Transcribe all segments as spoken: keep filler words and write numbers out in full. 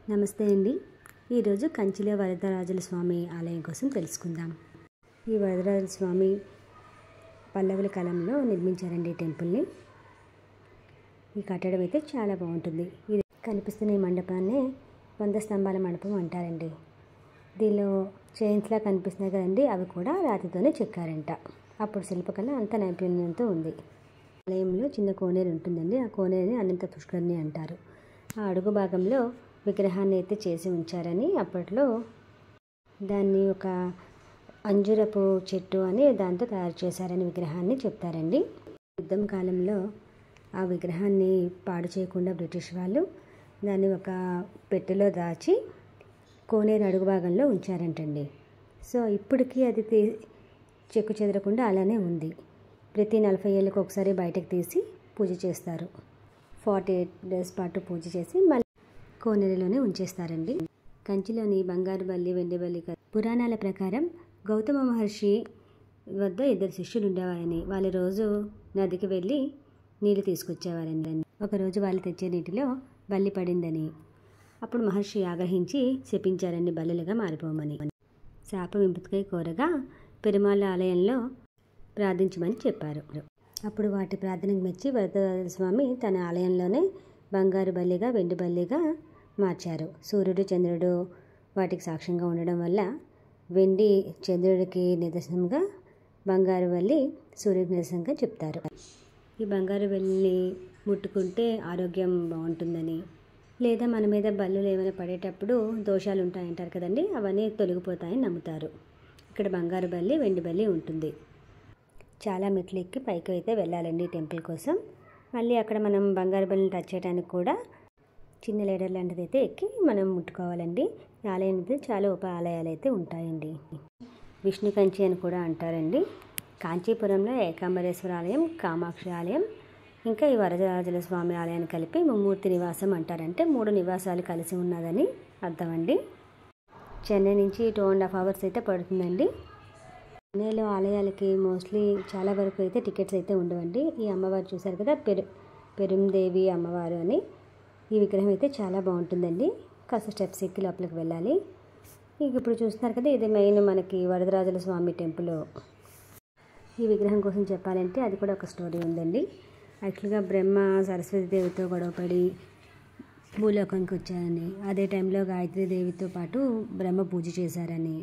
నమస్తే అండి. ఈరోజు కంచిలో వరదరాజుల స్వామి ఆలయం కోసం తెలుసుకుందాం. ఈ వరదరాజుల స్వామి పల్లవుల కాలంలో నిర్మించారండి ఈ టెంపుల్ని. ఈ కట్టడం అయితే చాలా బాగుంటుంది. ఇది కనిపిస్తున్న ఈ మండపాన్ని వంద స్తంభాల మండపం అంటారండి. దీనిలో చైన్స్లా కనిపిస్తున్నాయి కదండి, అవి కూడా రాతితోనే చెక్కారంట. అప్పుడు శిల్పకళ అంత నైపుణ్యంతో ఉంది. ఆలయంలో చిన్న కోనేరు ఉంటుందండి. ఆ కోనేరుని అనంత పుష్కరిణి అంటారు. ఆ అడుగు భాగంలో విగ్రహాన్ని అయితే చేసి ఉంచారని, అప్పట్లో దాన్ని ఒక అంజురపు చెట్టు అని దాంతో తయారు చేశారని విగ్రహాన్ని చెప్తారండి. యుద్ధం కాలంలో ఆ విగ్రహాన్ని పాడు చేయకుండా బ్రిటిష్ వాళ్ళు దాన్ని ఒక పెట్టెలో దాచి కోనేరు అడుగు భాగంలో ఉంచారంటండి. సో ఇప్పటికీ అది తీ చెక్కు చెదరకుండా అలానే ఉంది. ప్రతి నలభై ఏళ్ళకి ఒకసారి బయటకు తీసి పూజ చేస్తారు. ఫార్టీ ఎయిట్ డేస్ పాటు పూజ చేసి మళ్ళీ కోనేరులోనే ఉంచేస్తారండి. కంచిలోని బంగారు బల్లి, వెండి బల్లి పురాణాల ప్రకారం గౌతమ మహర్షి వద్ద ఇద్దరు శిష్యులు ఉండేవారని, వాళ్ళు రోజు నదికి వెళ్ళి నీళ్లు తీసుకొచ్చేవారని, ఒకరోజు వాళ్ళు తెచ్చే నీటిలో బల్లి పడిందని, అప్పుడు మహర్షి ఆగ్రహించి శపించారండి బల్లులుగా మారిపోమని. శాప విముక్తికై కోరగా పెరుమాళ్ళ ఆలయంలో ప్రార్థించమని చెప్పారు. అప్పుడు వాటి ప్రార్థనకు మెచ్చి వరదరాజుల స్వామి తన ఆలయంలోనే బంగారు బల్లిగా, వెండి బల్లిగా మార్చారు. సూర్యుడు, చంద్రుడు వాటికి సాక్ష్యంగా ఉండడం వల్ల వెండి చంద్రుడికి నిదర్శనంగా, బంగారు బల్లి సూర్యుడికి నిదర్శనంగా చెప్తారు. ఈ బంగారు బల్లి ముట్టుకుంటే ఆరోగ్యం బాగుంటుందని, లేదా మన మీద బల్లులు ఏమైనా పడేటప్పుడు దోషాలు ఉంటాయంటారు కదండి, అవన్నీ తొలగిపోతాయని నమ్ముతారు. ఇక్కడ బంగారు బల్లి, వెండి బల్లి ఉంటుంది. చాలా మెట్లు ఎక్కి పైకి అయితే వెళ్ళాలండి టెంపుల్ కోసం. మళ్ళీ అక్కడ మనం బంగారు బల్లిని టచ్ చేయడానికి కూడా చిన్న లేడర్ లాంటిది అయితే ఎక్కి మనం ముట్టుకోవాలండి. ఈ ఆలయం అయితే చాలా ఉప ఆలయాలు అయితే ఉంటాయండి. విష్ణు కంచి అని కూడా అంటారండి. కాంచీపురంలో ఏకాంబరేశ్వర ఆలయం, కామాక్షి ఆలయం, ఇంకా ఈ వరదరాజుల స్వామి ఆలయాన్ని కలిపి ముమ్మూర్తి నివాసం అంటారంటే మూడు నివాసాలు కలిసి ఉన్నదని అర్థం అండి. చెన్నై నుంచి టూ అండ్ హాఫ్ అవర్స్ అయితే పడుతుందండి. చెన్నైలో ఆలయాలకి మోస్ట్లీ చాలా వరకు అయితే టికెట్స్ అయితే ఉండవండి. ఈ అమ్మవారు చూశారు కదా, పెరు పెరుందేవి అమ్మవారు అని, ఈ విగ్రహం అయితే చాలా బాగుంటుందండి. కాస్త స్టెప్స్ ఎక్కి లోపలికి వెళ్ళాలి. ఇక ఇప్పుడు చూస్తున్నారు కదా, ఇది మెయిన్ మనకి వరదరాజుల స్వామి టెంపుల్. ఈ విగ్రహం కోసం చెప్పాలంటే అది కూడా ఒక స్టోరీ ఉందండి. యాక్చువల్గా బ్రహ్మ సరస్వతి దేవితో గొడవపడి భూలోకానికి వచ్చారని, అదే టైంలో గాయత్రీ దేవితో పాటు బ్రహ్మ పూజ చేశారని,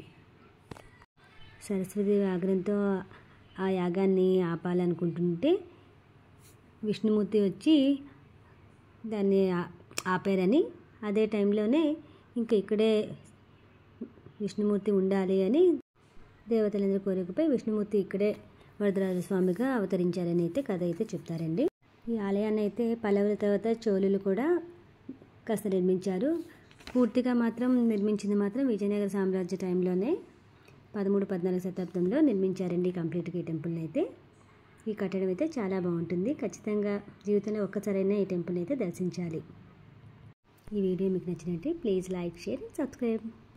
సరస్వతి ఆగ్రహంతో ఆ యాగాన్ని ఆపాలనుకుంటుంటే విష్ణుమూర్తి వచ్చి దాన్ని ఆపారని, అదే టైంలోనే ఇంకా ఇక్కడే విష్ణుమూర్తి ఉండాలి అని దేవతలందరూ కోరికపై విష్ణుమూర్తి ఇక్కడే వరదరాజ స్వామిగా అవతరించారని అయితే కథ అయితే చెప్తారండి. ఈ ఆలయాన్ని అయితే పల్లవుల తర్వాత చోళులు కూడా కాస్త నిర్మించారు. పూర్తిగా మాత్రం నిర్మించింది మాత్రం విజయనగర సామ్రాజ్య టైంలోనే పదమూడు పద్నాలుగు శతాబ్దంలో నిర్మించారండి కంప్లీట్గా ఈ టెంపుల్ని అయితే. ఈ కట్టడం అయితే చాలా బాగుంటుంది. ఖచ్చితంగా జీవితంలో ఒక్కసారైనా ఈ టెంపుల్ని అయితే దర్శించాలి. ఈ వీడియో మీకు నచ్చినట్టే ప్లీజ్ లైక్, షేర్, సబ్స్క్రైబ్.